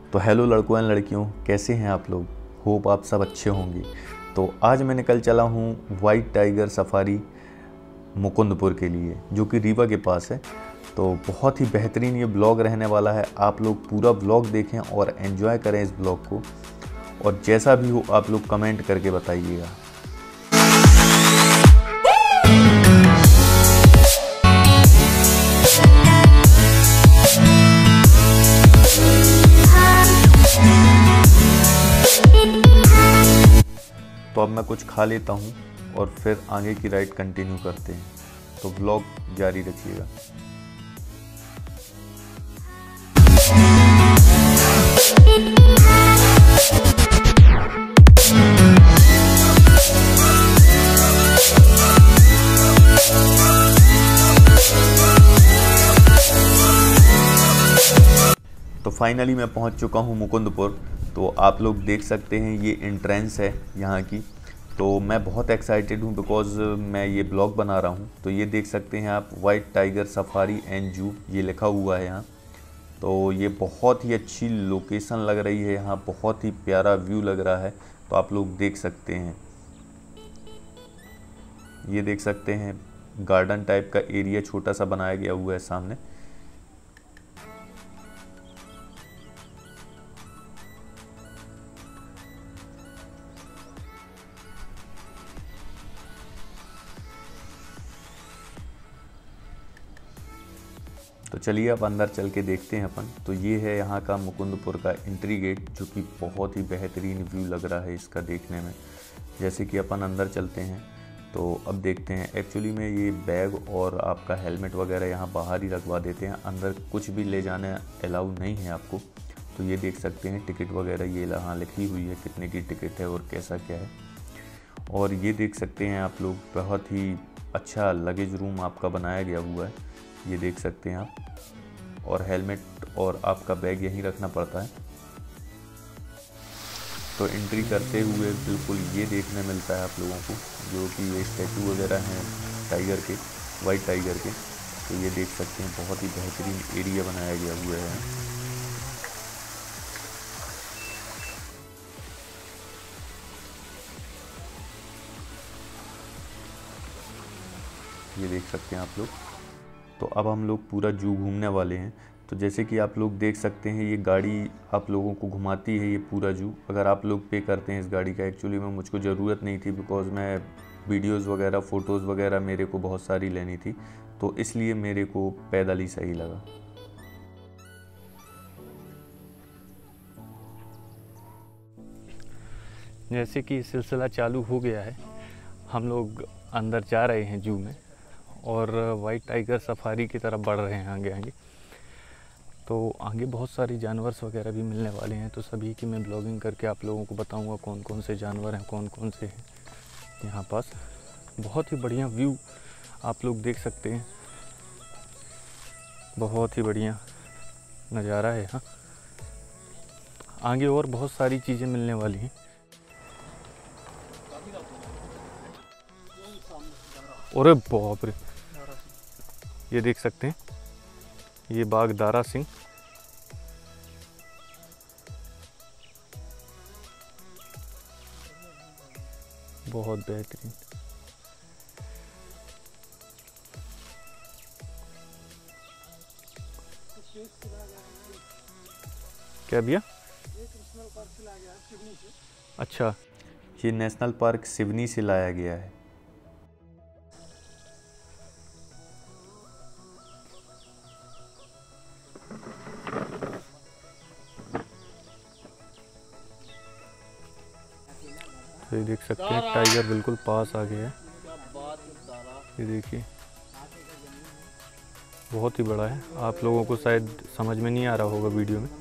तो हेलो लड़कों एंड लड़कियों, कैसे हैं आप लोग। होप आप सब अच्छे होंगे। तो आज मैं निकल चला हूँ वाइट टाइगर सफारी मुकुंदपुर के लिए, जो कि रीवा के पास है। तो बहुत ही बेहतरीन ये ब्लॉग रहने वाला है। आप लोग पूरा ब्लॉग देखें और एंजॉय करें इस ब्लॉग को, और जैसा भी हो आप लोग कमेंट करके बताइएगा। तो अब मैं कुछ खा लेता हूँ और फिर आगे की राइड कंटिन्यू करते हैं। तो व्लॉग जारी रखिएगा। तो फाइनली मैं पहुंच चुका हूं मुकुंदपुर। तो आप लोग देख सकते हैं ये एंट्रेंस है यहाँ की। तो मैं बहुत एक्साइटेड हूँ बिकॉज़ मैं ये ब्लॉग बना रहा हूँ। तो ये देख सकते हैं आप, वाइट टाइगर सफारी एंड जू ये लिखा हुआ है यहाँ। तो ये बहुत ही अच्छी लोकेशन लग रही है यहाँ, बहुत ही प्यारा व्यू लग रहा है। तो आप लोग देख सकते हैं, ये देख सकते हैं गार्डन टाइप का एरिया छोटा सा बनाया गया हुआ है सामने। तो चलिए अब अंदर चल के देखते हैं अपन। तो ये है यहाँ का मुकुंदपुर का एंट्री गेट, जो कि बहुत ही बेहतरीन व्यू लग रहा है इसका देखने में। जैसे कि अपन अंदर चलते हैं तो अब देखते हैं। एक्चुअली में ये बैग और आपका हेलमेट वगैरह यहाँ बाहर ही रखवा देते हैं, अंदर कुछ भी ले जाना अलाउ नहीं है आपको। तो ये देख सकते हैं टिकट वगैरह ये यहाँ लिखी हुई है, कितने की टिकट है और कैसा क्या है। और ये देख सकते हैं आप लोग, बहुत ही अच्छा लगेज रूम आपका बनाया गया हुआ है, ये देख सकते हैं आप। और हेलमेट और आपका बैग यहीं रखना पड़ता है। तो एंट्री करते हुए बिल्कुल ये देखने मिलता है आप लोगों को, जो कि ये स्टैचू वगैरह हैं टाइगर के, वाइट टाइगर के। तो ये देख सकते हैं बहुत ही बेहतरीन एरिया बनाया गया हुआ है। ये देख सकते हैं आप लोग। तो अब हम लोग पूरा जू घूमने वाले हैं। तो जैसे कि आप लोग देख सकते हैं, ये गाड़ी आप लोगों को घुमाती है ये पूरा जू। अगर आप लोग पे करते हैं इस गाड़ी का, एक्चुअली में मुझको ज़रूरत नहीं थी बिकॉज़ मैं वीडियोज़ वगैरह फ़ोटोज़ वगैरह मेरे को बहुत सारी लेनी थी, तो इसलिए मेरे को पैदल ही सही लगा। जैसे कि सिलसिला चालू हो गया है, हम लोग अंदर जा रहे हैं जू में और वाइट टाइगर सफारी की तरफ बढ़ रहे हैं आगे आगे। तो आगे बहुत सारी जानवर्स वगैरह भी मिलने वाले हैं, तो सभी की मैं ब्लॉगिंग करके आप लोगों को बताऊंगा कौन कौन से जानवर हैं, कौन कौन से हैं यहाँ पास। बहुत ही बढ़िया व्यू आप लोग देख सकते हैं, बहुत ही बढ़िया नज़ारा है यहाँ। आगे और बहुत सारी चीज़ें मिलने वाली हैं। अरे बाप रे, ये देख सकते हैं ये बाघ दारा सिंह। बहुत बेहतरीन। क्या भैया? अच्छा, ये नेशनल पार्क सिवनी से लाया गया है। तो ये देख सकते हैं टाइगर बिल्कुल पास आ गया है। ये देखिए बहुत ही बड़ा है, आप लोगों को शायद समझ में नहीं आ रहा होगा वीडियो में।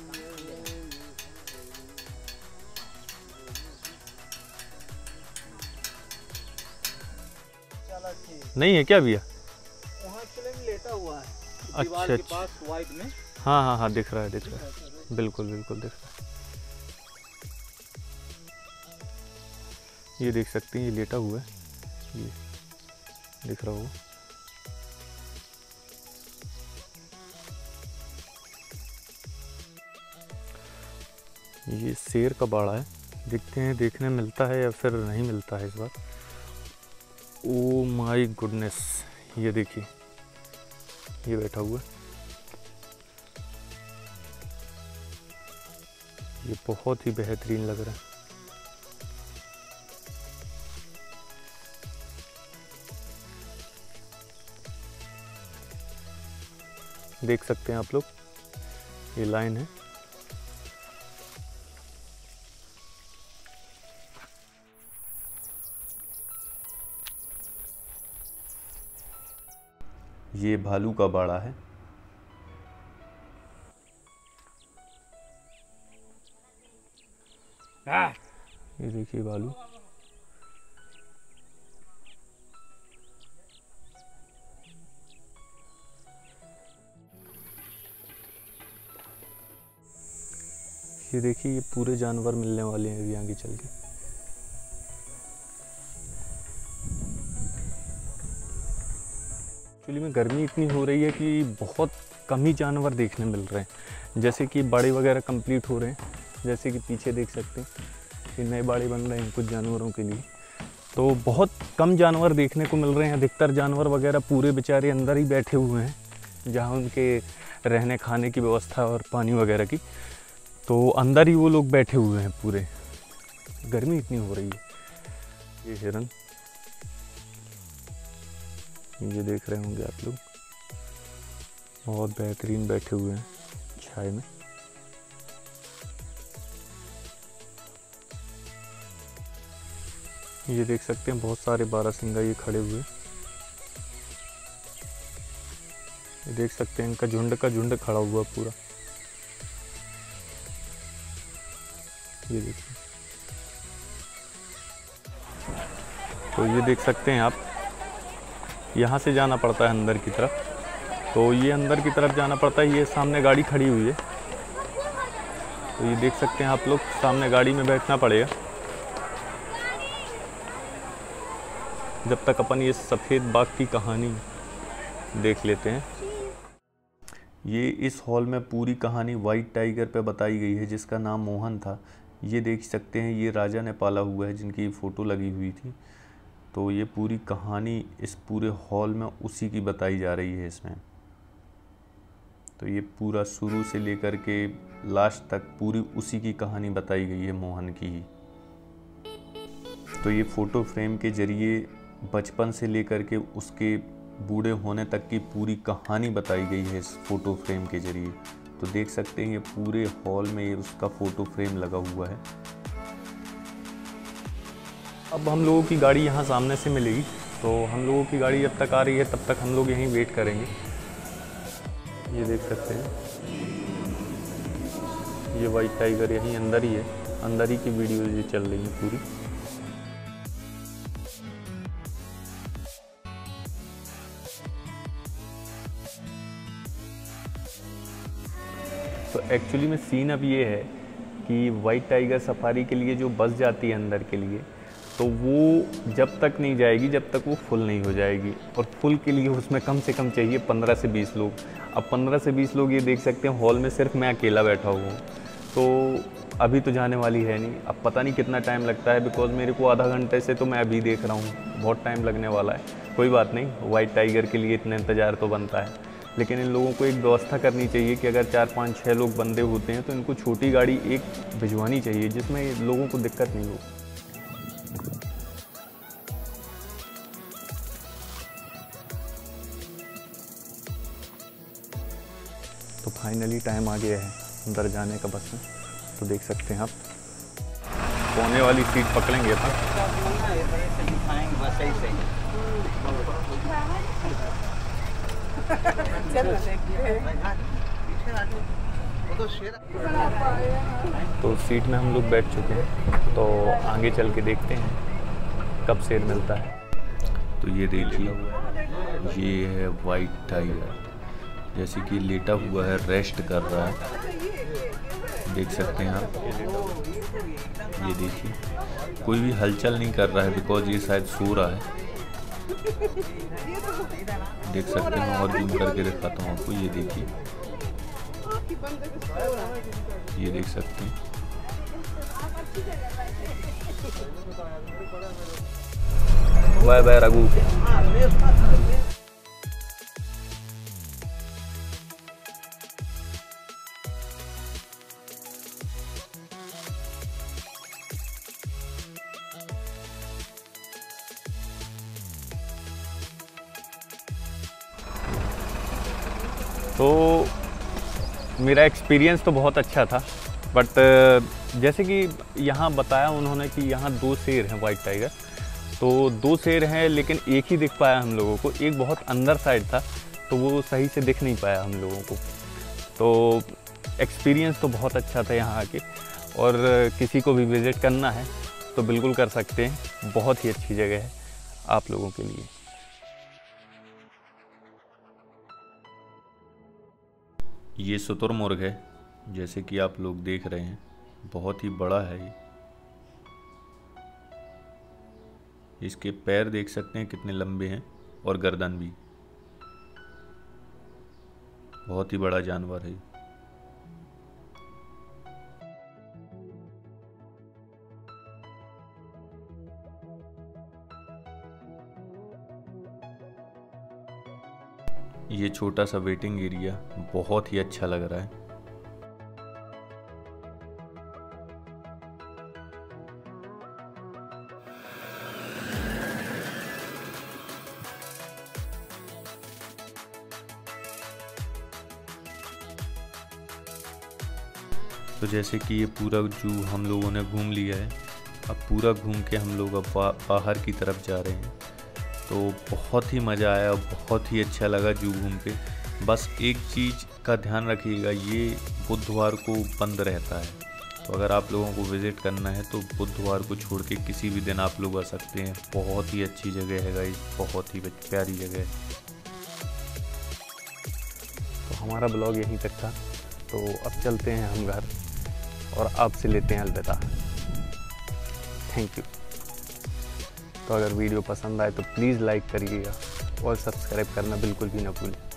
नहीं है क्या भैया? लेटा हुआ है अच्छा अच्छा, वाइट में। हाँ हाँ हाँ, दिख रहा है दिख रहा है, बिल्कुल बिल्कुल दिख रहा है। ये देख सकते हैं ये लेटा हुआ है, ये दिख रहा होगा। ये शेर का बाड़ा है, देखते हैं देखने मिलता है या फिर नहीं मिलता है इस बार। ओ माय गुडनेस, ये देखिए ये बैठा हुआ है, ये बहुत ही बेहतरीन लग रहा है। देख सकते हैं आप लोग, ये लाइन है। ये भालू का बाड़ा है। ये देखिए भालू, ये देखिए ये पूरे जानवर मिलने वाले हैं अभी आगे चल के। एक्चुअली में गर्मी इतनी हो रही है कि बहुत कम ही जानवर देखने मिल रहे हैं। जैसे कि बाड़े वगैरह कंप्लीट हो रहे हैं, जैसे कि पीछे देख सकते हैं ये नए बाड़े बन रहे हैं कुछ जानवरों के लिए, तो बहुत कम जानवर देखने को मिल रहे हैं। अधिकतर जानवर वगैरह पूरे बेचारे अंदर ही बैठे हुए हैं, जहाँ उनके रहने खाने की व्यवस्था और पानी वगैरह की, तो अंदर ही वो लोग बैठे हुए हैं पूरे। गर्मी इतनी हो रही है। ये हिरन, ये देख रहे होंगे आप लोग, बहुत बेहतरीन बैठे हुए हैं छाए में। ये देख सकते हैं बहुत सारे बारहसिंगा ये खड़े हुए, ये देख सकते हैं इनका झुंड का झुंड खड़ा हुआ पूरा। ये देखिए, तो ये देख सकते हैं आप, यहाँ से जाना पड़ता है अंदर की तरफ, तो ये अंदर की तरफ जाना पड़ता है। ये सामने गाड़ी खड़ी हुई है, तो ये देख सकते हैं आप लोग, सामने गाड़ी में बैठना पड़ेगा जब तक अपन ये सफ़ेद बाघ की कहानी देख लेते हैं। ये इस हॉल में पूरी कहानी वाइट टाइगर पे बताई गई है, जिसका नाम मोहन था। ये देख सकते हैं ये राजा ने पाला हुआ है, जिनकी फ़ोटो लगी हुई थी। तो ये पूरी कहानी इस पूरे हॉल में उसी की बताई जा रही है इसमें। तो ये पूरा शुरू से लेकर के लास्ट तक पूरी उसी की कहानी बताई गई है, मोहन की ही। तो ये फ़ोटो फ्रेम के ज़रिए बचपन से लेकर के उसके बूढ़े होने तक की पूरी कहानी बताई गई है इस फ़ोटो फ्रेम के ज़रिए। तो देख सकते हैं ये पूरे हॉल में ये उसका फ़ोटो फ्रेम लगा हुआ है। अब हम लोगों की गाड़ी यहाँ सामने से मिलेगी, तो हम लोगों की गाड़ी जब तक आ रही है तब तक हम लोग यहीं वेट करेंगे। ये देख सकते हैं ये वाइट टाइगर यहीं अंदर ही है, अंदर ही की वीडियो ये चल रही है पूरी। तो एक्चुअली में सीन अब ये है कि वाइट टाइगर सफारी के लिए जो बस जाती है अंदर के लिए, तो वो जब तक नहीं जाएगी जब तक वो फुल नहीं हो जाएगी, और फुल के लिए उसमें कम से कम चाहिए 15 से 20 लोग। अब 15 से 20 लोग, ये देख सकते हैं हॉल में सिर्फ मैं अकेला बैठा हुआ हूँ, तो अभी तो जाने वाली है नहीं। अब पता नहीं कितना टाइम लगता है, बिकॉज मेरे को आधा घंटे से तो मैं अभी देख रहा हूँ, बहुत टाइम लगने वाला है। कोई बात नहीं, वाइट टाइगर के लिए इतना इंतज़ार तो बनता है, लेकिन इन लोगों को एक व्यवस्था करनी चाहिए कि अगर 4, 5, 6 लोग बंदे होते हैं तो इनको छोटी गाड़ी एक भिजवानी चाहिए, जिसमें लोगों को दिक्कत नहीं हो। तो फाइनली टाइम आ गया है अंदर जाने का बस में। तो देख सकते हैं आप, कोने वाली सीट पकड़ेंगे अपन। तो सीट में हम लोग बैठ चुके हैं, तो आगे चल के देखते हैं कब शेर मिलता है। तो ये देखिए, ये है वाइट टाइगर, जैसे कि लेटा हुआ है, रेस्ट कर रहा है। देख सकते हैं आप, ये देखिए कोई भी हलचल नहीं कर रहा है, बिकॉज ये शायद सो रहा है। देख सकते हैं, और जूम करके दिखाता हूँ आपको। ये देखिए, ये देख सकते हैं। Bye bye Raghu. तो मेरा एक्सपीरियंस तो बहुत अच्छा था, बट जैसे कि यहाँ बताया उन्होंने कि यहाँ 2 शेर हैं वाइट टाइगर। तो 2 शेर हैं लेकिन एक ही दिख पाया हम लोगों को, एक बहुत अंदर साइड था तो वो सही से दिख नहीं पाया हम लोगों को। तो एक्सपीरियंस तो बहुत अच्छा था यहाँ आके, और किसी को भी विज़िट करना है तो बिल्कुल कर सकते हैं। बहुत ही अच्छी जगह है आप लोगों के लिए। ये शुतुरमुर्ग है, जैसे कि आप लोग देख रहे हैं, बहुत ही बड़ा है ये। इसके पैर देख सकते हैं कितने लंबे हैं, और गर्दन भी। बहुत ही बड़ा जानवर है। ये छोटा सा वेटिंग एरिया बहुत ही अच्छा लग रहा है। तो जैसे कि ये पूरा जू हम लोगों ने घूम लिया है। अब पूरा घूम के हम लोग अब बाहर की तरफ जा रहे हैं। तो बहुत ही मज़ा आया, बहुत ही अच्छा लगा जू घूम के। बस एक चीज़ का ध्यान रखिएगा, ये बुधवार को बंद रहता है। तो अगर आप लोगों को विज़िट करना है तो बुधवार को छोड़ के किसी भी दिन आप लोग आ सकते हैं। बहुत ही अच्छी जगह है गाइस, बहुत ही प्यारी जगह है। तो हमारा ब्लॉग यहीं तक था। तो अब चलते हैं हम घर और आपसे लेते हैं अलविदा। Thank you. तो अगर वीडियो पसंद आए तो प्लीज़ लाइक करिएगा और सब्सक्राइब करना बिल्कुल भी ना भूलें।